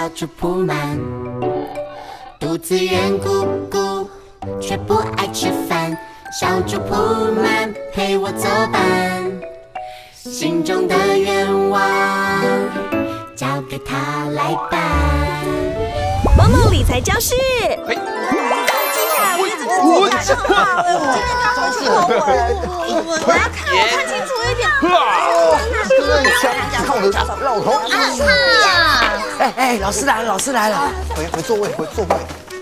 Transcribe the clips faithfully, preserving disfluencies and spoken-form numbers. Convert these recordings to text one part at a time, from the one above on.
小猪铺满，肚子圆鼓鼓，却不爱吃饭。小猪铺满，陪我作伴，心中的愿望交给他来办。 萌萌理财教室。 嘿， 我真的好，真的好我我要看，我看清楚一点。 真的强，看我的老头。哎哎，老师来了，老师来了，回回座位，回座位。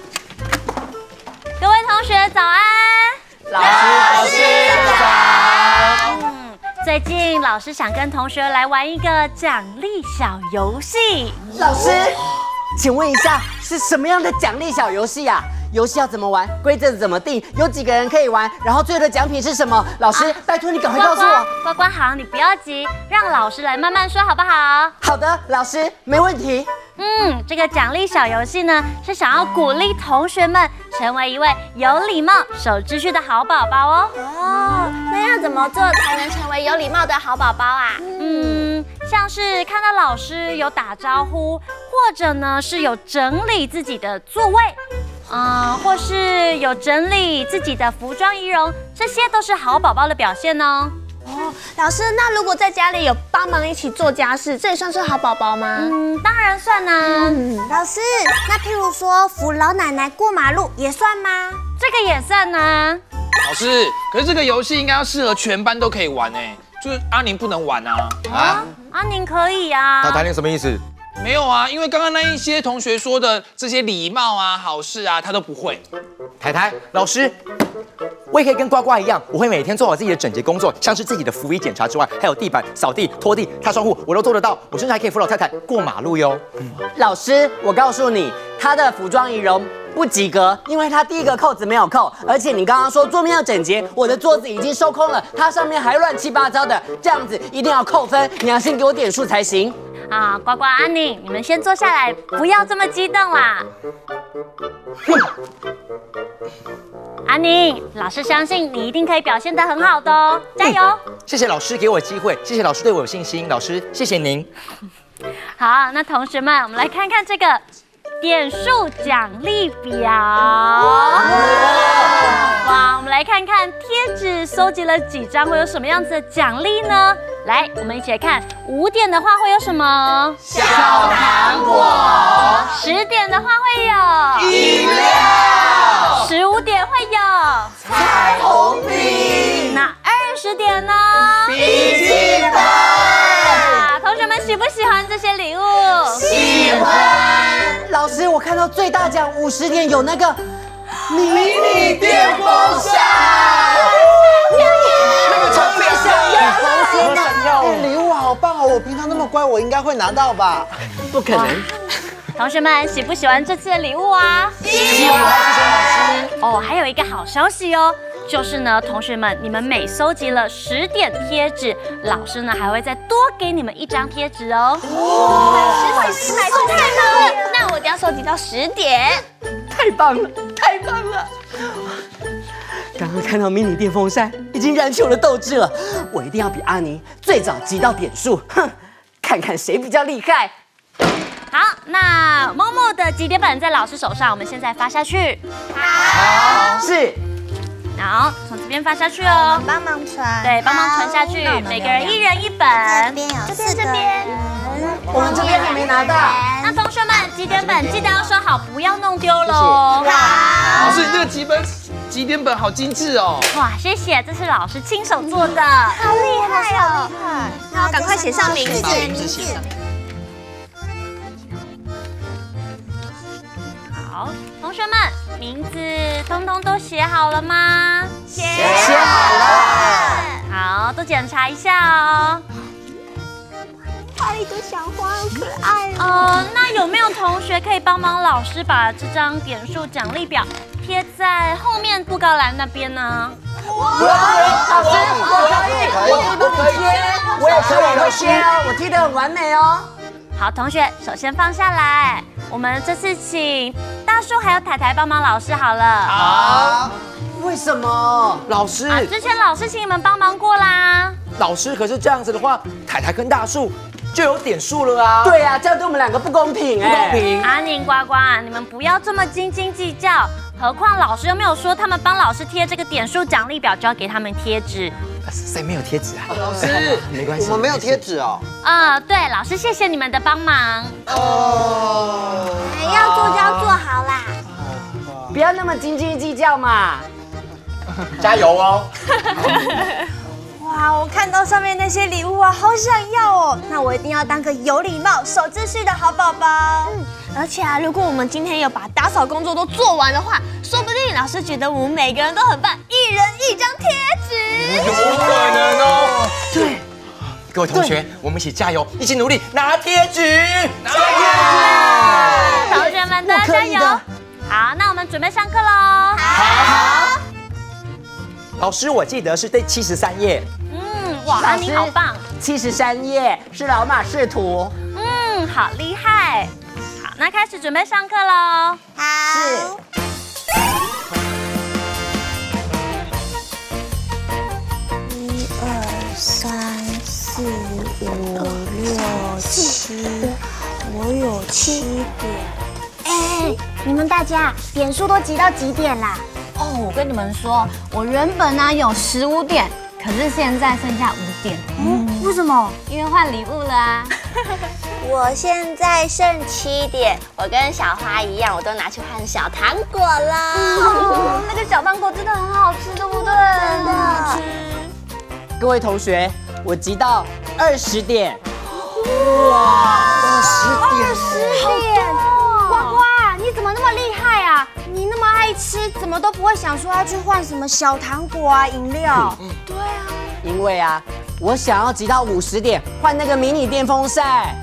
各位同学早安， 老师早。 嗯，最近老师想跟同学来玩一个奖励小游戏。 老师，请问一下，是什么样的奖励小游戏呀？游戏要怎么玩？规则怎么定？有几个人可以玩？然后最后的奖品是什么？老师，啊、拜托你赶快告诉我。 呱呱好，你不要急，让老师来慢慢说，好不好？ 好的，老师，没问题。 嗯，这个奖励小游戏呢，是想要鼓励同学们成为一位有礼貌、守秩序的好宝宝哦。 哦，那要怎么做才能成为有礼貌的好宝宝啊？ 嗯，像是看到老师有打招呼，或者呢是有整理自己的座位。啊、呃，或是有整理自己的服装仪容，这些都是好宝宝的表现哦。 哦，老师，那如果在家里有帮忙一起做家事，这也算是好宝宝吗？ 嗯，当然算啊。 嗯，老师，那譬如说扶老奶奶过马路也算吗？ 这个也算啊。 老师，可是这个游戏应该要适合全班都可以玩哎，就是阿宁不能玩啊。 啊？阿宁可以啊。 那台宁什么意思？ 没有啊，因为刚刚那一些同学说的这些礼貌啊、好事啊，他都不会。 台台老师，我也可以跟呱呱一样，我会每天做好自己的整洁工作，像是自己的服仪检查之外，还有地板扫地、拖地、擦窗户，我都做得到。我甚至还可以扶老太太过马路哟。嗯、 老师，我告诉你，他的服装仪容不及格，因为他第一个扣子没有扣，而且你刚刚说桌面要整洁，我的桌子已经收空了，它上面还乱七八糟的，这样子一定要扣分，你要先给我点数才行。 啊，呱呱、阿宁，你们先坐下来，不要这么激动啦。阿宁，老师相信你一定可以表现得很好的哦，加油！ 嗯、谢谢老师给我机会，谢谢老师对我有信心，老师谢谢您。 好，那同学们，我们来看看这个点数奖励表。哇，我们来看看贴纸收集了几张，会有什么样子的奖励呢？来，我们一起来看，五点的话会有什么？ 小糖果。 十点的话会有饮料。 十五点会有彩虹饼。 那二十点呢？ 笔记本。 啊，同学们喜不喜欢这些礼物？ 喜欢。 老师，我看到最大奖五十点有那个迷你电风扇。 那个超亮的。 好闪耀！ 哎，礼物好棒哦！我平常那么乖，我应该会拿到吧？ 不可能。 同学们喜不喜欢这次的礼物啊？ 喜欢，谢谢老师。 哦，还有一个好消息哦，就是呢，同学们，你们每收集了十点贴纸，老师呢还会再多给你们一张贴纸哦。 哇，十点买送太棒了！那我一定要收集到十点。 太棒了，太棒了！刚刚看到迷你电风扇，已经燃起我的斗志了。我一定要比阿尼最早集到点数，哼，看看谁比较厉害。 好，那默默的集点本在老师手上，我们现在发下去。 好，是。 好，从这边发下去哦。 帮忙传。 对，帮忙传下去，每个人一人一本。 这边有四个。这边。 我们这边还没拿到。 那同学们，集点本记得要收好，不要弄丢喽。 好。老师，你这个集本集点本好精致哦。 哇，谢谢，这是老师亲手做的， 好厉害哦！厉害。那我赶快写上名字。 名字写上。 好，同学们，名字通通都写好了吗？ 写写好了。 好，都检查一下哦。 画了一朵小花，好可爱哦。 呃，那有没有同学可以帮忙老师把这张点数奖励表贴在后面布告栏那边呢？ 老师，我可以，我可以帮你贴，我也可以会贴哦，我贴得很完美哦。 好，同学，首先放下来。我们这次请大叔还有台台帮忙老师好了。 好。 为什么？ 老师、 啊，之前老师请你们帮忙过啦。 老师，可是这样子的话，台台跟大树就有点数了啊。 对啊，这样对我们两个不公平哎。 不公平。 阿宁、呱呱，你们不要这么斤斤计较。何况老师又没有说他们帮老师贴这个点数奖励表就要给他们贴纸。 谁没有贴纸啊？ 老师， 没关系， 我们没有贴纸哦。 啊，对，老师谢谢你们的帮忙。 哦， 要做就要做好啦。 不要那么斤斤计较嘛。 加油哦！ 哇，我看到上面那些礼物啊，好想要哦。那我一定要当个有礼貌、守秩序的好宝宝。嗯，而且啊，如果我们今天有把打扫工作都做完的话，说不定老师觉得我们每个人都很棒，一人一张贴纸。 有可能哦。对，各位同学，我们一起加油，一起努力拿贴纸，拿贴纸！ 同学们都要加油！好，那我们准备上课喽。 好。老师，我记得是第七十三页。 嗯，哇，安妮好棒！ 七十三页是老马识图。 嗯，好厉害。好，那开始准备上课喽。 好。 是。 一二三四五六七，我有七点。哎，你们大家点数都集到几点啦？ 哦，我跟你们说，我原本呢有十五点，可是现在剩下五点。嗯，为什么？因为换礼物了啊。 我现在剩七点，我跟小花一样，我都拿去换小糖果了。 哦，那个小糖果真的很好吃，对不对？ 真的。 各位同学，我集到二十点。 哇，二十点， 二十点，呱呱，你怎么那么厉害啊？你那么爱吃，怎么都不会想说要去换什么小糖果啊、饮料？对啊， 因为啊，我想要集到五十点换那个迷你电风扇。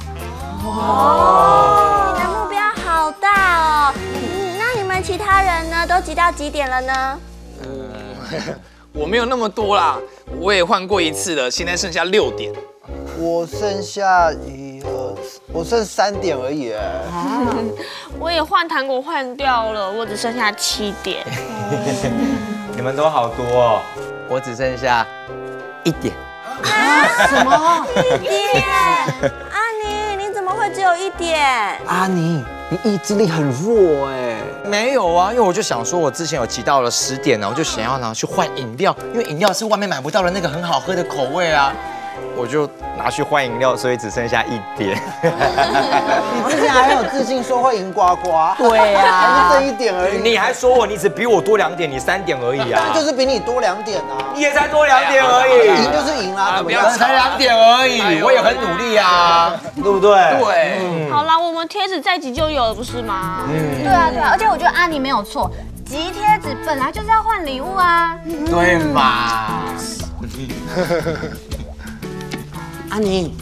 哦，你的目标好大哦。嗯，那你们其他人呢？都集到几点了呢？ 嗯，我没有那么多啦，我也换过一次了，现在剩下六点。 我剩下一二，我剩三点而已。 我也换糖果换掉了，我只剩下七点。 你们都好多哦，我只剩下一点。 什么？一点？阿妮，你怎么会只有一点？ 阿妮，你意志力很弱哎。 没有啊，因为我就想说，我之前有集到了十点呢，我就想要拿去换饮料，因为饮料是外面买不到的那个很好喝的口味啊。我就拿去换饮料，所以只剩下一点。 你之前还很有自信说会赢呱呱， 对呀、 啊，还是这一点而已。 你还说我你只比我多两点，你三点而已啊。 那就是比你多两点啊。 你也才多两点而已， 赢就是赢啦，怎么样？ 才两点而已，我也很努力啊，对不对？ 对， 好啦，我们贴纸再集就有了，不是吗？ 对啊对啊，而且我觉得阿妮没有错，集贴纸本来就是要换礼物啊。 对嘛？ 阿妮，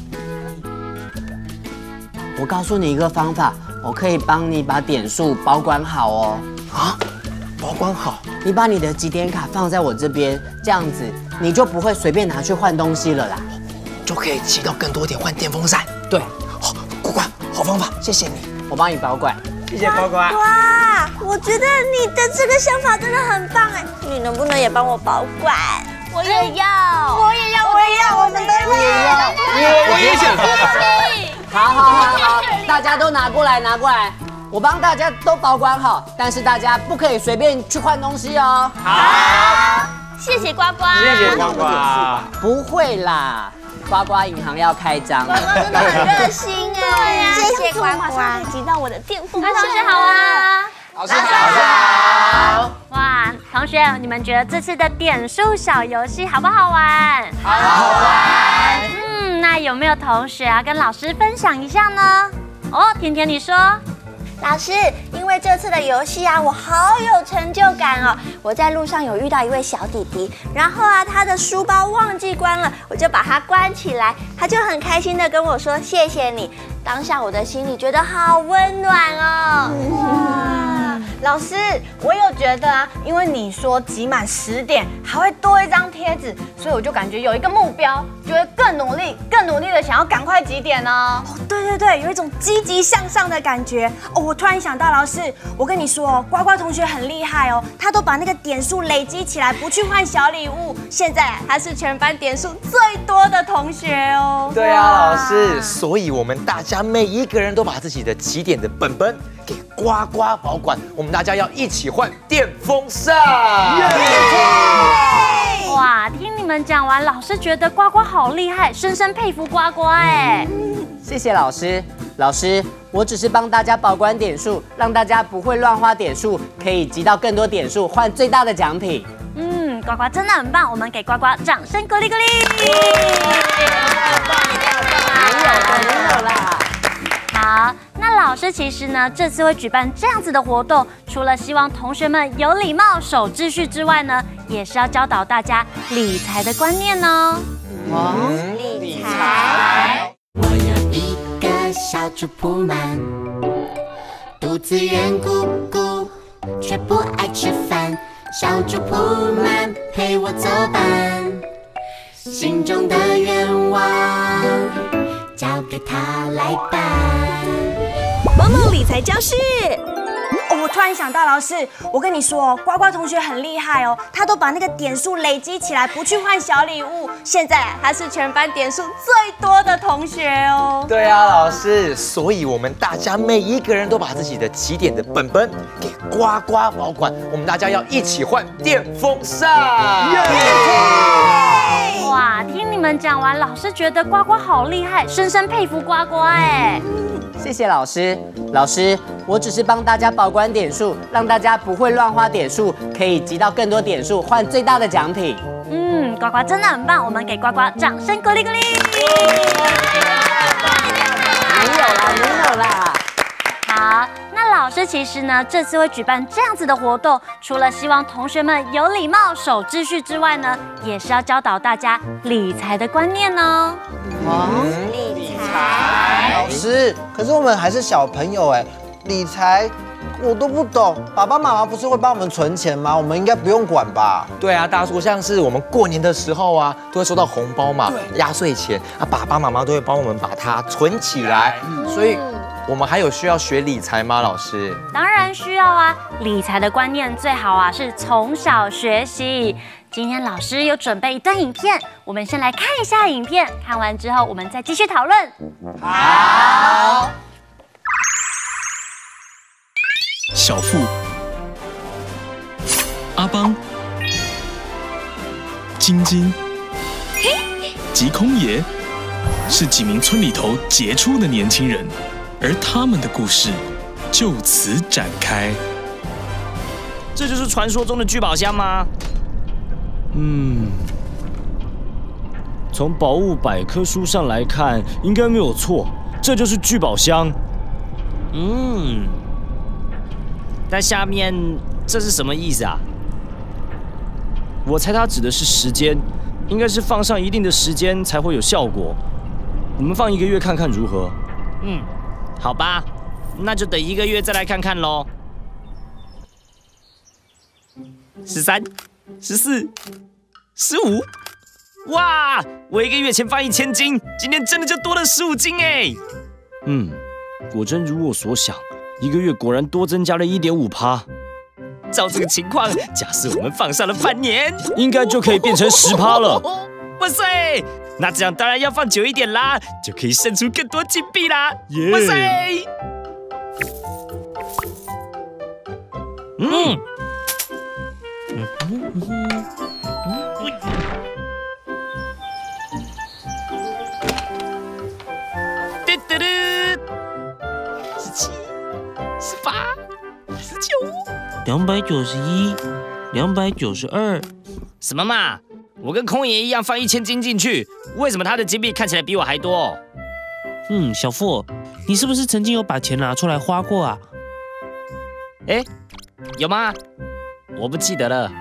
我告诉你一个方法，我可以帮你把点数保管好哦。 啊，保管好。 你把你的集点卡放在我这边，这样子你就不会随便拿去换东西了啦， 就可以集到更多点换电风扇。 对， 好，呱呱，好方法，谢谢你， 我帮你保管。 谢谢呱呱。 哇，我觉得你的这个想法真的很棒哎，你能不能也帮我保管？我也要，我也要，我也要，我们都要， 我也要， 我也想。 好好好好，大家都拿过来拿过来，我帮大家都保管好，但是大家不可以随便去换东西哦。 好，谢谢呱呱， 谢谢呱呱。 不会啦，呱呱银行要开张。 呱呱真的很热心哎，谢谢呱呱，马上可以集到我的电风扇。 同学好啊， 老师好。 哇，同学，你们觉得这次的点数小游戏好不好玩？ 好好玩。 嗯，那有没有同学啊跟老师分享一下呢？哦，甜甜你说。 老师，因为这次的游戏啊，我好有成就感哦！我在路上有遇到一位小弟弟，然后啊，他的书包忘记关了，我就把它关起来，他就很开心的跟我说谢谢你。当下我的心里觉得好温暖哦。哇！ 老师，我有觉得啊，因为你说集满十点还会多一张贴纸，所以我就感觉有一个目标，就会更努力、更努力的想要赶快集点哦。哦，对对对，有一种积极向上的感觉。哦，我突然想到，老师，我跟你说哦，呱呱同学很厉害哦，他都把那个点数累积起来，不去换小礼物，现在他是全班点数最多的同学哦。 对啊，老师，所以我们大家每一个人都把自己的集点的本本给呱呱保管，我们大家要一起换电风扇。 哇，听你们讲完，老师觉得呱呱好厉害，深深佩服呱呱哎。 谢谢老师，老师，我只是帮大家保管点数，让大家不会乱花点数，可以集到更多点数，换最大的奖品。 嗯，呱呱真的很棒，我们给呱呱掌声鼓励鼓励。 没有啦，没有啦。 好，那老师其实呢，这次会举办这样子的活动，除了希望同学们有礼貌、守秩序之外呢，也是要教导大家理财的观念哦。 嗯，理财。我有一个小猪铺满，肚子圆鼓鼓，却不爱吃饭。小猪铺满陪我走班，心中的愿望交给他来办。 萌萌理财教室。哦，我突然想到，老师，我跟你说，呱呱同学很厉害哦，他都把那个点数累积起来，不去换小礼物，现在他是全班点数最多的同学哦。 对啊，老师，所以我们大家每一个人都把自己的集点的本本给呱呱保管，我们大家要一起换电风扇。 哇，听你们讲完，老师觉得呱呱好厉害，深深佩服呱呱哎。 谢谢老师，老师，我只是帮大家保管点数，让大家不会乱花点数，可以集到更多点数，换最大的奖品。 嗯，呱呱真的很棒，我们给呱呱掌声鼓励鼓励。 没有啦，没有啦。 好，那老师其实呢，这次会举办这样子的活动，除了希望同学们有礼貌、守秩序之外呢，也是要教导大家理财的观念哦。 嗯，理财。 老师，可是我们还是小朋友哎，理财我都不懂。爸爸妈妈不是会帮我们存钱吗？我们应该不用管吧？ 对啊，大叔，像是我们过年的时候啊，都会收到红包嘛，压岁钱啊，爸爸妈妈都会帮我们把它存起来，所以我们还有需要学理财吗？老师？ 当然需要啊，理财的观念最好啊是从小学习。今天老师有准备一段影片，我们先来看一下影片，看完之后我们再继续讨论。 好。 小富、阿邦、晶晶及空爷是几名村里头杰出的年轻人，而他们的故事就此展开。 这就是传说中的聚宝箱吗？嗯，从宝物百科书上来看，应该没有错，这就是聚宝箱。嗯，但下面这是什么意思啊？我猜它指的是时间，应该是放上一定的时间才会有效果。我们放一个月看看如何？嗯，好吧，那就等一个月再来看看喽。十三。十四、十五，哇！我一个月前放一千斤，今天真的就多了十五斤哎。嗯，果真如我所想，一个月果然多增加了一点五趴。照这个情况，假设我们放上了半年，应该就可以变成十趴了。哇塞！那这样当然要放久一点啦，就可以生出更多金币啦。哇塞！嗯。嗯哼嗯哼嘟嘟嘟，十七、十八、十九、 两百九十一、两百九十二。 什么嘛？我跟空爷一样放一千斤进去，为什么他的金币看起来比我还多？ 嗯，小富，你是不是曾经有把钱拿出来花过啊？ 哎，有吗？我不记得了。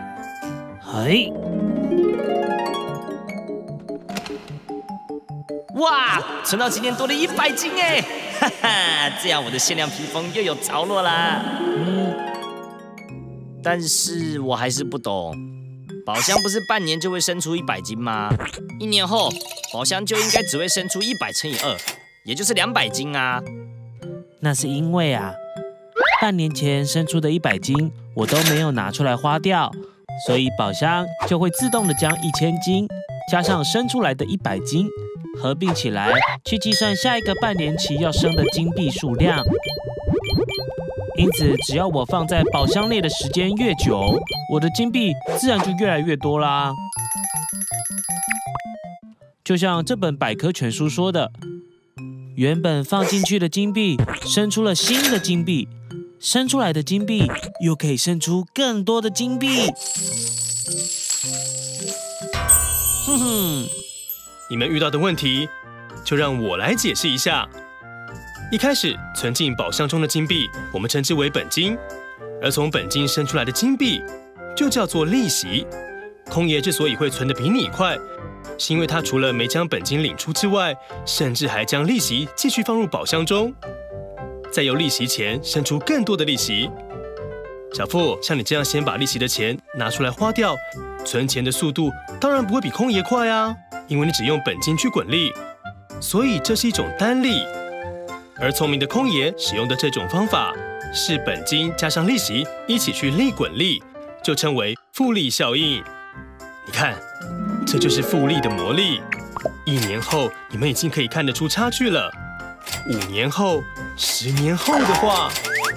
哎， 哇，存到今天多了一百斤哎，哈哈，这样我的限量披风又有着落啦。嗯，但是我还是不懂，宝箱不是半年就会生出一百斤吗？一年后，宝箱就应该只会生出一百乘以二，也就是两百斤啊。 那是因为啊，半年前生出的一百斤我都没有拿出来花掉，所以宝箱就会自动的将一千斤加上生出来的一百斤合并起来，去计算下一个半年期要生的金币数量。因此，只要我放在宝箱内的时间越久，我的金币自然就越来越多啦。就像这本百科全书说的，原本放进去的金币生出了新的金币，生出来的金币又可以生出更多的金币。 哼哼，你们遇到的问题，就让我来解释一下。一开始存进宝箱中的金币，我们称之为本金，而从本金生出来的金币，就叫做利息。空爷之所以会存得比你快，是因为他除了没将本金领出之外，甚至还将利息继续放入宝箱中，再由利息钱生出更多的利息。小富，像你这样先把利息的钱拿出来花掉，存钱的速度当然不会比空爷快啊，因为你只用本金去滚利，所以这是一种单利。而聪明的空爷使用的这种方法，是本金加上利息一起去利滚利，就称为复利效应。你看，这就是复利的魔力。一年后，你们已经可以看得出差距了。五年后、十年后的话，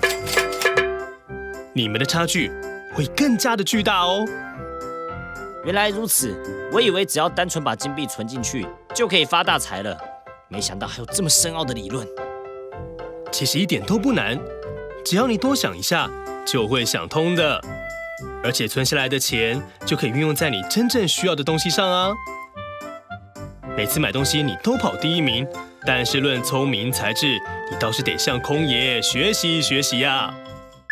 你们的差距会更加的巨大哦。 原来如此，我以为只要单纯把金币存进去就可以发大财了，没想到还有这么深奥的理论。 其实一点都不难，只要你多想一下，就会想通的。而且存下来的钱就可以运用在你真正需要的东西上啊。每次买东西你都跑第一名，但是论聪明才智，你倒是得向空爷学习学习呀、啊。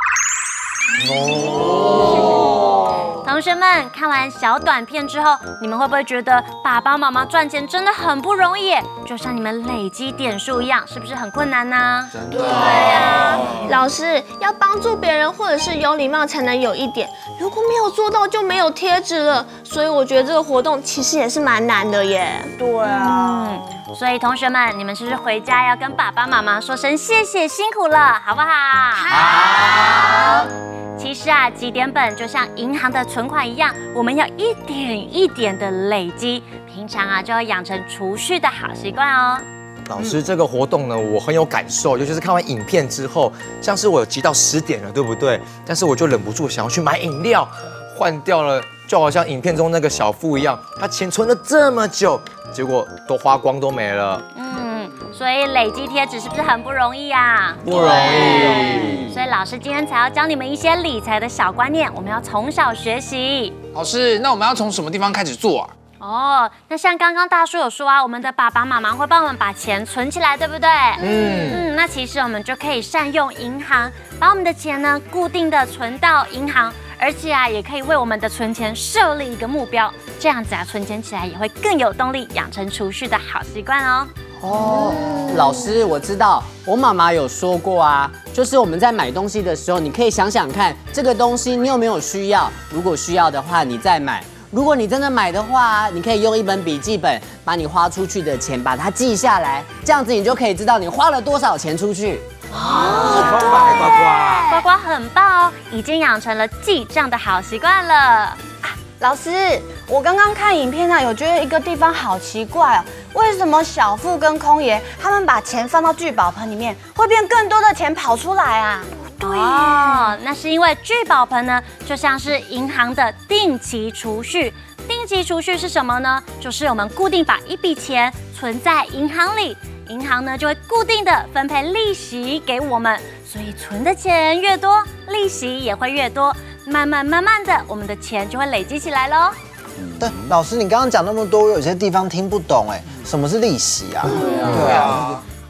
哦，同学们看完小短片之后，你们会不会觉得爸爸妈妈赚钱真的很不容易？就像你们累积点数一样，是不是很困难呢？ 对呀，老师要帮助别人或者是有礼貌才能有一点，如果没有做到就没有贴纸了。所以我觉得这个活动其实也是蛮难的耶。 对啊。 嗯，所以同学们，你们是不是回家要跟爸爸妈妈说声谢谢，辛苦了，好不好？好。其实啊，集点本就像银行的存款一样，我们要一点一点的累积，平常啊就要养成储蓄的好习惯哦。 老师，这个活动呢，我很有感受，尤其是看完影片之后，像是我有集到十点了，对不对？但是我就忍不住想要去买饮料，换掉了，就好像影片中那个小富一样，他钱存了这么久，结果都花光都没了。 嗯，所以累积贴纸是不是很不容易啊？ 不容易。 所以老师今天才要教你们一些理财的小观念，我们要从小学习。 老师，那我们要从什么地方开始做啊？ 哦，那像刚刚大叔有说啊，我们的爸爸妈妈会帮我们把钱存起来，对不对？嗯嗯，那其实我们就可以善用银行，把我们的钱呢固定的存到银行，而且啊也可以为我们的存钱设立一个目标，这样子啊存钱起来也会更有动力，养成储蓄的好习惯哦。 哦，老师，我知道，我妈妈有说过啊，就是我们在买东西的时候，你可以想想看，这个东西你有没有需要？如果需要的话，你再买。如果你真的买的话，你可以用一本笔记本，把你花出去的钱把它记下来，这样子你就可以知道你花了多少钱出去。 哦， 好棒哎，呱呱！呱呱很棒哦，已经养成了记账的好习惯了。啊， 老师，我刚刚看影片啊，有觉得一个地方好奇怪哦，为什么小富跟空爷他们把钱放到聚宝盆里面，会变更多的钱跑出来啊？ 对哦，那是因为聚宝盆呢，就像是银行的定期储蓄。定期储蓄是什么呢？就是我们固定把一笔钱存在银行里，银行呢就会固定的分配利息给我们，所以存的钱越多，利息也会越多，慢慢慢慢的，我们的钱就会累积起来喽。 但老师，你刚刚讲那么多，我有些地方听不懂哎，什么是利息啊？ 对啊，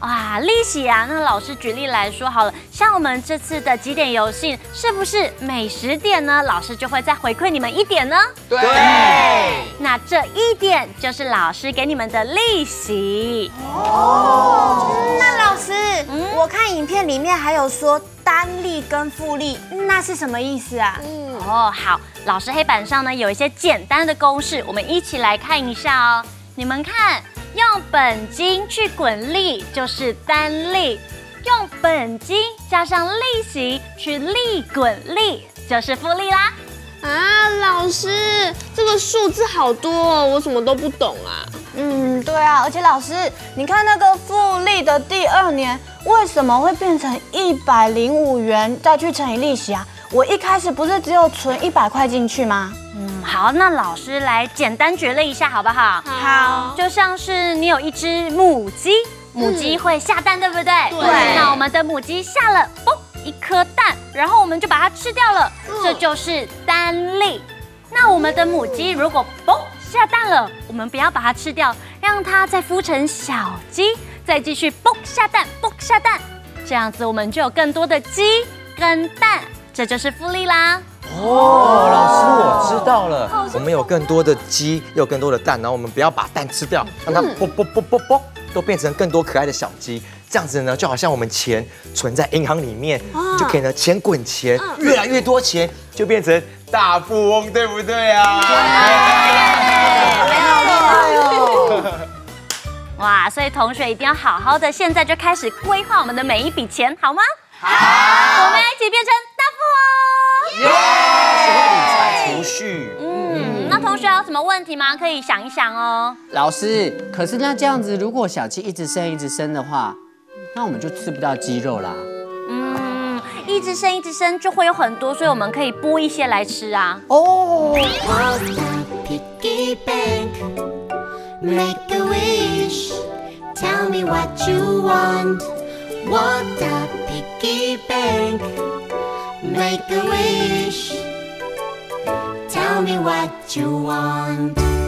哇，利息啊，那老师举例来说好了，像我们这次的几点游戏，是不是每十点呢，老师就会再回馈你们一点呢？ 对。 那这一点就是老师给你们的利息。 哦，那老师，嗯、我看影片里面还有说单利跟复利，那是什么意思啊？ 嗯，哦，好，老师黑板上呢有一些简单的公式，我们一起来看一下哦。你们看。用本金去滚利就是单利，用本金加上利息去利滚利就是复利啦。 啊，老师，这个数字好多哦，我什么都不懂啊。 嗯，对啊，而且老师，你看那个复利的第二年为什么会变成一百零五元再去乘以利息啊？我一开始不是只有存一百块进去吗？ 嗯，好，那老师来简单举例一下好不好？ 好， 就像是你有一只母鸡，母鸡会下蛋，对不对？ 对。 那我们的母鸡下了嘣一颗蛋，然后我们就把它吃掉了，这就是单利。那我们的母鸡如果嘣下蛋了，我们不要把它吃掉，让它再孵成小鸡，再继续嘣下蛋，嘣下蛋，这样子我们就有更多的鸡跟蛋，这就是复利啦。 哦，老师，我知道了，我们有更多的鸡，有更多的蛋，然后我们不要把蛋吃掉，让它啵啵啵啵啵，都变成更多可爱的小鸡。这样子呢，就好像我们钱存在银行里面，就可以呢钱滚钱，越来越多钱，就变成大富翁，对不对啊？ 哇，所以同学一定要好好的，现在就开始规划我们的每一笔钱，好吗？ 好， 我们一起变成大富翁。 耶！学会理财储蓄。 嗯，那同学有什么问题吗？可以想一想哦。 老师，可是那这样子，如果小鸡一直生一直生的话，那我们就吃不到鸡肉啦。 嗯，一直生一直生就会有很多，所以我们可以剥一些来吃啊。 哦。 Piggy bank, make a wish. Tell me what you want. What a piggy bank, make a wish. Tell me what you want.